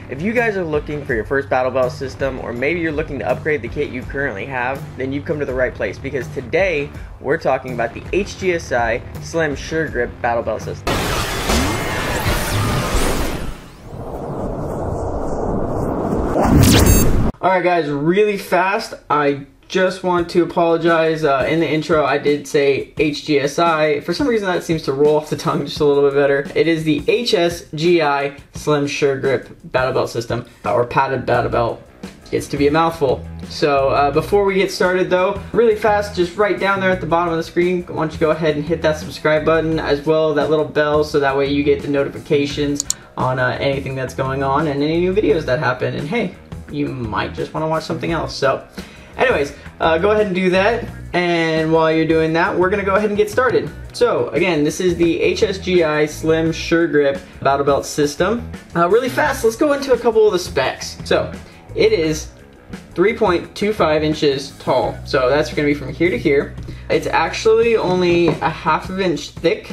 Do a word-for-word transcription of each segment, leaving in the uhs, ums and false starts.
If you guys are looking for your first battle belt system, or maybe you're looking to upgrade the kit you currently have, then you've come to the right place, because today we're talking about the H G S I Slim Sure Grip battle belt system. Alright guys, really fast, I just want to apologize. Uh, in the intro I did say H G S I. For some reason that seems to roll off the tongue just a little bit better. It is the H S G I Slim Sure Grip battle belt system, or padded battle belt. Gets to be a mouthful. So uh, before we get started though, really fast, just right down there at the bottom of the screen, why don't you go ahead and hit that subscribe button, as well as that little bell, so that way you get the notifications on uh, anything that's going on and any new videos that happen. And hey, you might just want to watch something else. So anyways, uh, go ahead and do that, and while you're doing that, we're gonna go ahead and get started. So again, this is the H S G I Slim Sure Grip battle belt system. Uh, really fast, let's go into a couple of the specs. So it is three point two five inches tall, so that's gonna be from here to here. It's actually only a half of an inch thick,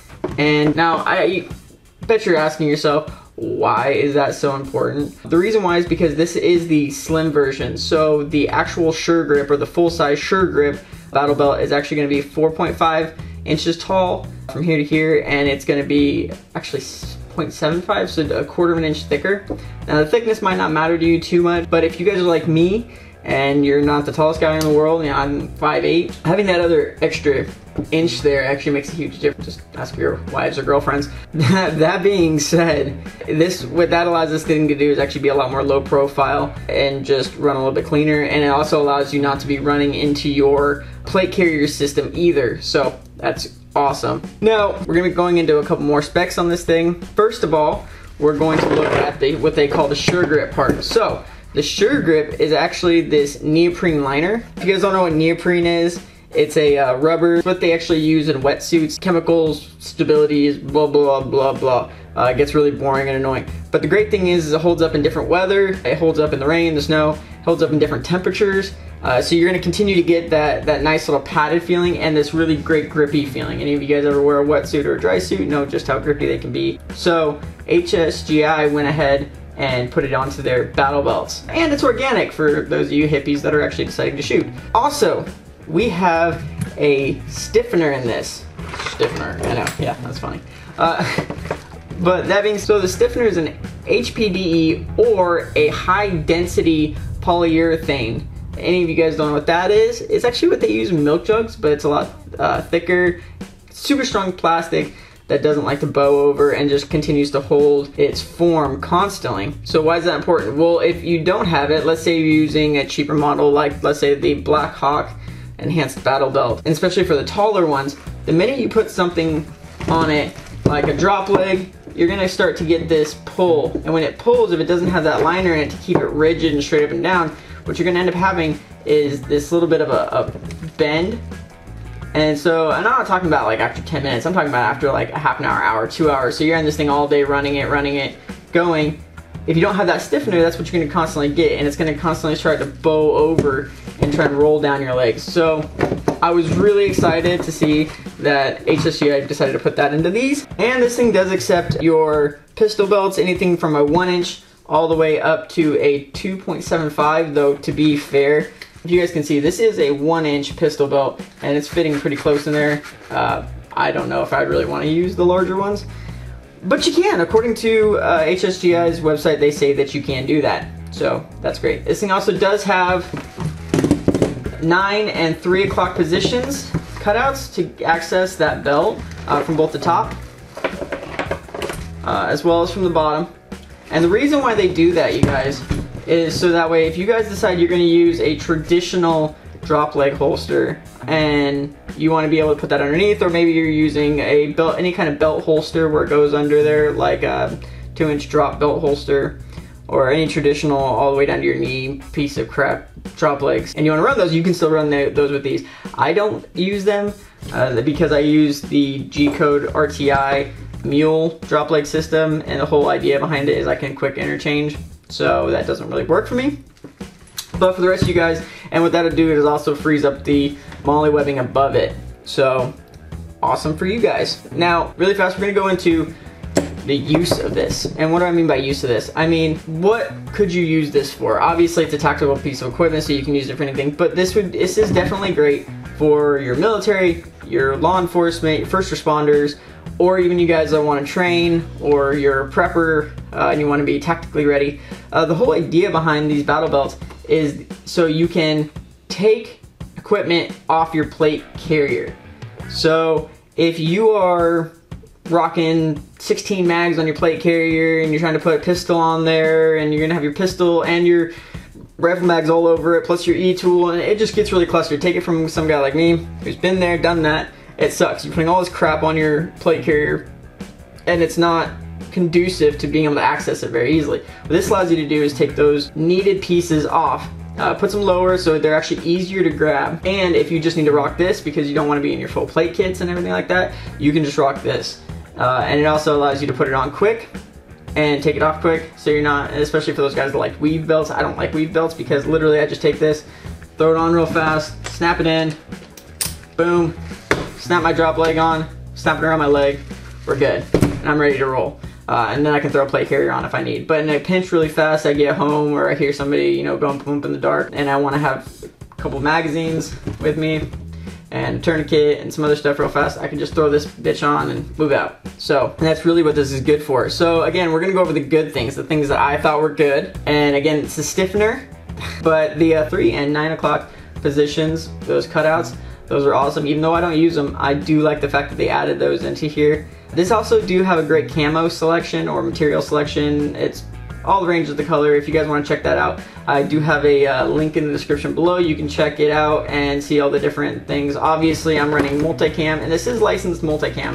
and now I bet you're asking yourself, why is that so important? The reason why is because this is the slim version. So the actual Sure Grip, or the full-size Sure Grip battle belt, is actually going to be four point five inches tall from here to here, and it's going to be actually zero point seven five, so a quarter of an inch thicker. Now the thickness might not matter to you too much, but if you guys are like me and you're not the tallest guy in the world, you know, I'm five eight, having that other extra inch there actually makes a huge difference. Just ask your wives or girlfriends. That being said, this what that allows this thing to do is actually be a lot more low profile and just run a little bit cleaner, and it also allows you not to be running into your plate carrier system either, so that's awesome. Now we're gonna be going into a couple more specs on this thing. First of all, we're going to look at the what they call the Sure Grip part. So the Sure Grip is actually this neoprene liner. If you guys don't know what neoprene is, it's a uh, rubber. It's what they actually use in wetsuits. Chemicals, stability is blah blah blah blah. Uh, it gets really boring and annoying. But the great thing is, is it holds up in different weather. It holds up in the rain, the snow. Holds up in different temperatures. Uh, so you're gonna continue to get that that nice little padded feeling and this really great grippy feeling. Any of you guys ever wear a wetsuit or a dry suit know just how grippy they can be. So H S G I went ahead and put it onto their battle belts. And it's organic for those of you hippies that are actually deciding to shoot. Also, we have a stiffener in this. Stiffener, I know, yeah, that's funny. Uh, but that being so, the stiffener is an H P D E, or a high density polyurethane. Any of you guys don't know what that is? It's actually what they use in milk jugs, but it's a lot uh, thicker, super strong plastic that doesn't like to bow over and just continues to hold its form constantly. So why is that important? Well, if you don't have it, let's say you're using a cheaper model, like let's say the Black Hawk Enhanced Battle Belt, and especially for the taller ones, the minute you put something on it, like a drop leg, you're gonna start to get this pull. And when it pulls, if it doesn't have that liner in it to keep it rigid and straight up and down, what you're gonna end up having is this little bit of a, a bend. And so, I'm not talking about like after ten minutes, I'm talking about after like a half an hour, hour, two hours. So you're in this thing all day, running it, running it, going. If you don't have that stiffener, that's what you're gonna constantly get, and it's gonna constantly start to bow over and try and roll down your legs. So I was really excited to see that H S G I decided to put that into these. And this thing does accept your pistol belts, anything from a one inch all the way up to a two point seven five, though to be fair, if you guys can see, this is a one inch pistol belt, and it's fitting pretty close in there. Uh, I don't know if I'd really want to use the larger ones, but you can. According to uh, H S G I's website, they say that you can do that. So that's great. This thing also does have nine and three o'clock positions cutouts to access that belt uh, from both the top uh, as well as from the bottom. And the reason why they do that, you guys, is so that way if you guys decide you're going to use a traditional drop leg holster and you want to be able to put that underneath, or maybe you're using a belt, any kind of belt holster where it goes under there, like a two inch drop belt holster, or any traditional all the way down to your knee piece of crap drop legs, and you want to run those, you can still run the, those with these. I don't use them uh, because I use the G-Code R T I Mule drop leg system, and the whole idea behind it is I can quick interchange, so that doesn't really work for me. But for the rest of you guys, and what that'll do is also frees up the MOLLE webbing above it, so awesome for you guys. Now really fast, we're gonna go into the use of this. And what do I mean by use of this? I mean, what could you use this for? Obviously, it's a tactical piece of equipment, so you can use it for anything, but this would this is definitely great for your military, your law enforcement, your first responders, or even you guys that want to train, or you're a prepper uh, and you want to be tactically ready. Uh, the whole idea behind these battle belts is so you can take equipment off your plate carrier. So if you are rocking sixteen mags on your plate carrier and you're trying to put a pistol on there, and you're gonna have your pistol and your rifle mags all over it, plus your e-tool, and it just gets really clustered. Take it from some guy like me who's been there, done that. It sucks. You're putting all this crap on your plate carrier and it's not conducive to being able to access it very easily. What this allows you to do is take those needed pieces off, uh, put them lower so they're actually easier to grab, and if you just need to rock this because you don't want to be in your full plate kits and everything like that, you can just rock this. Uh, and it also allows you to put it on quick and take it off quick, so you're not, especially for those guys that like weave belts. I don't like weave belts because literally I just take this, throw it on real fast, snap it in, boom, snap my drop leg on, snap it around my leg, we're good, and I'm ready to roll. Uh, and then I can throw a plate carrier on if I need. But in a pinch really fast, I get home or I hear somebody, you know, going boom in the dark, and I want to have a couple magazines with me and a tourniquet and some other stuff real fast, I can just throw this bitch on and move out. So that's really what this is good for. So again, we're gonna go over the good things, the things that I thought were good. And again, it's a stiffener, but the uh, three and nine o'clock positions, those cutouts, those are awesome. Even though I don't use them, I do like the fact that they added those into here. This also do have a great camo selection or material selection. It's all the range of the color. If you guys want to check that out, I do have a uh, link in the description below. You can check it out and see all the different things. Obviously, I'm running multicam, and this is licensed multicam,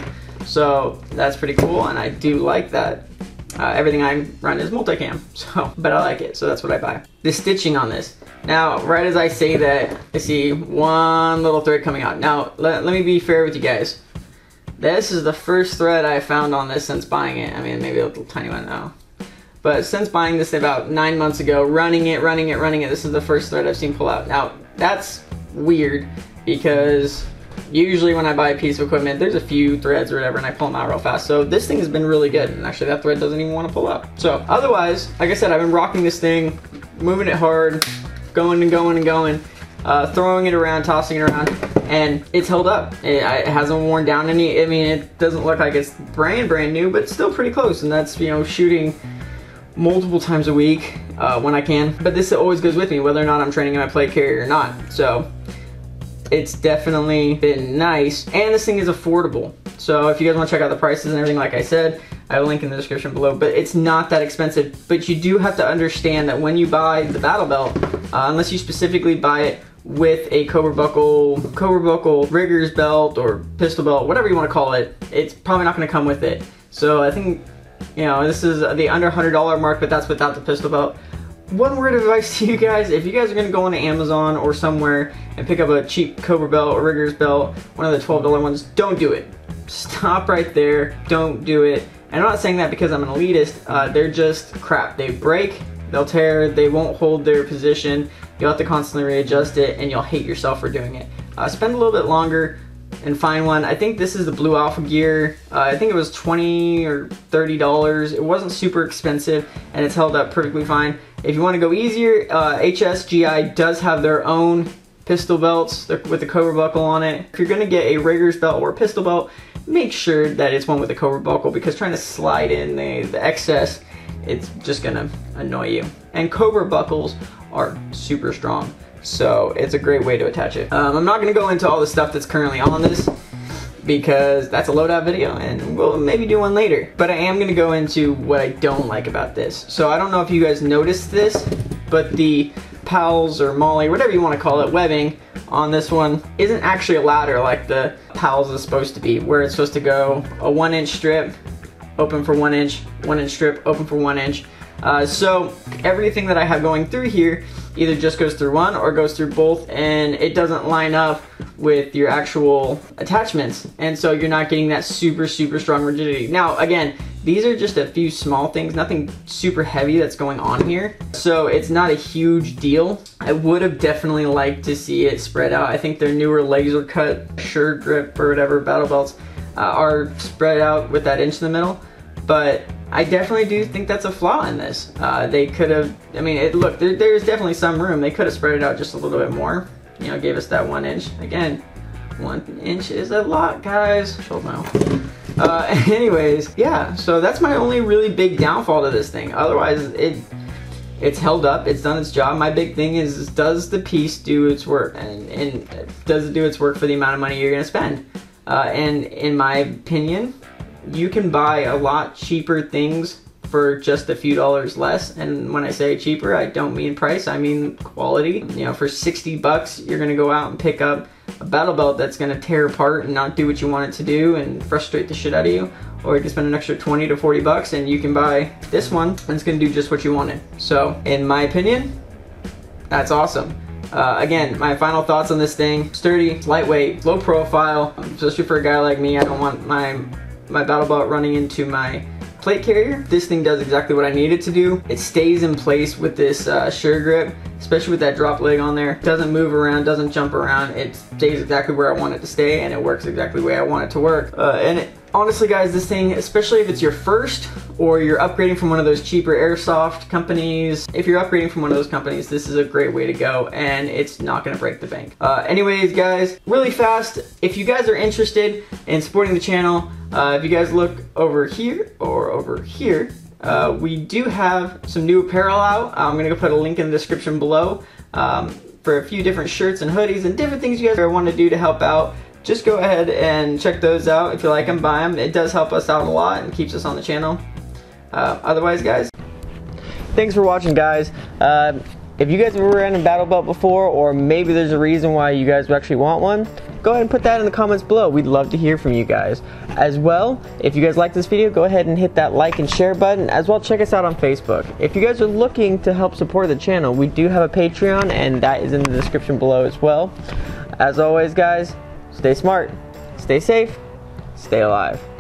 so that's pretty cool, and I do like that. Uh, everything I run is multicam, so, but I like it, so that's what I buy. The stitching on this. Now, right as I say that, I see one little thread coming out. Now, let, let me be fair with you guys. This is the first thread I found on this since buying it. I mean, maybe a little tiny one now. But since buying this about nine months ago, running it, running it, running it, this is the first thread I've seen pull out. Now, that's weird because usually when I buy a piece of equipment, there's a few threads or whatever and I pull them out real fast. So this thing has been really good, and actually that thread doesn't even want to pull out. So otherwise, like I said, I've been rocking this thing, moving it hard, going and going and going, uh, throwing it around, tossing it around, and it's held up. It, it hasn't worn down any. I mean, it doesn't look like it's brand, brand new, but it's still pretty close, and that's, you know, shooting multiple times a week uh, when I can. But this always goes with me, whether or not I'm training in my plate carrier or not. So it's definitely been nice, and this thing is affordable. So if you guys want to check out the prices and everything, like I said, I have a link in the description below, but it's not that expensive. But you do have to understand that when you buy the battle belt, uh, unless you specifically buy it with a Cobra Buckle, Cobra Buckle Riggers belt or pistol belt, whatever you want to call it, it's probably not going to come with it. So I think, you know, this is the under one hundred dollar mark, but that's without the pistol belt. One word of advice to you guys: if you guys are going to go onto Amazon or somewhere and pick up a cheap Cobra belt or Riggers belt, one of the twelve dollar ones, don't do it. Stop right there. Don't do it. And I'm not saying that because I'm an elitist. Uh, they're just crap. They break, they'll tear, they won't hold their position. You'll have to constantly readjust it, and you'll hate yourself for doing it. Uh, spend a little bit longer and find one. I think this is the Blue Alpha Gear. Uh, I think it was twenty or thirty dollars. It wasn't super expensive, and it's held up perfectly fine. If you want to go easier, uh, H S G I does have their own pistol belts with the Cobra Buckle on it. If you're going to get a Riggers belt or a pistol belt, make sure that it's one with a Cobra Buckle, because trying to slide in the, the excess, it's just going to annoy you. And Cobra Buckles are super strong, so it's a great way to attach it. Um, I'm not going to go into all the stuff that's currently on this, because that's a loadout video, and we'll maybe do one later. But I am going to go into what I don't like about this. So I don't know if you guys noticed this, but the pals or molly, whatever you want to call it, webbing on this one isn't actually a ladder like the pals is supposed to be, where it's supposed to go a one inch strip, open for one inch, one inch strip, open for one inch. Uh, so everything that I have going through here either just goes through one or goes through both, and it doesn't line up with your actual attachments, and so you're not getting that super super strong rigidity. Now again, these are just a few small things, nothing super heavy that's going on here, so it's not a huge deal. I would have definitely liked to see it spread out. I think their newer laser cut Sure Grip or whatever battle belts uh, are spread out with that inch in the middle. but I definitely do think that's a flaw in this. Uh, they could have, I mean, it, look, there, there's definitely some room. They could have spread it out just a little bit more. You know, gave us that one inch. Again, one inch is a lot, guys. Hold now. Uh, anyways, yeah, so that's my only really big downfall to this thing. Otherwise, it it's held up, it's done its job. My big thing is, does the piece do its work? And, and does it do its work for the amount of money you're gonna spend? Uh, and in my opinion, you can buy a lot cheaper things for just a few dollars less. And when I say cheaper, I don't mean price, I mean quality. You know, for sixty bucks, you're gonna go out and pick up a battle belt that's gonna tear apart and not do what you want it to do and frustrate the shit out of you. Or you can spend an extra twenty to forty bucks and you can buy this one and it's gonna do just what you wanted. So, in my opinion, that's awesome. Uh, again, my final thoughts on this thing: sturdy, lightweight, low profile, especially for a guy like me. I don't want my my battle belt running into my plate carrier. This thing does exactly what I need it to do. It stays in place with this uh, sure grip, especially with that drop leg on there. It doesn't move around, doesn't jump around. It stays exactly where I want it to stay, and it works exactly the way I want it to work. Uh, and it, honestly guys, this thing, especially if it's your first or you're upgrading from one of those cheaper airsoft companies, if you're upgrading from one of those companies, this is a great way to go, and it's not gonna break the bank. Uh, anyways guys, really fast, if you guys are interested in supporting the channel, uh, if you guys look over here or over here, uh, we do have some new apparel out. I'm gonna go put a link in the description below um, for a few different shirts and hoodies and different things you guys want to do to help out. Just go ahead and check those out. If you like them, buy them. It does help us out a lot and keeps us on the channel. Uh, otherwise, guys, thanks for watching, guys. Uh, if you guys have ever ran a battle belt before, or maybe there's a reason why you guys actually want one, go ahead and put that in the comments below. We'd love to hear from you guys. As well, if you guys like this video, go ahead and hit that like and share button. As well, check us out on Facebook. If you guys are looking to help support the channel, we do have a Patreon, and that is in the description below as well. As always, guys, stay smart, stay safe, stay alive.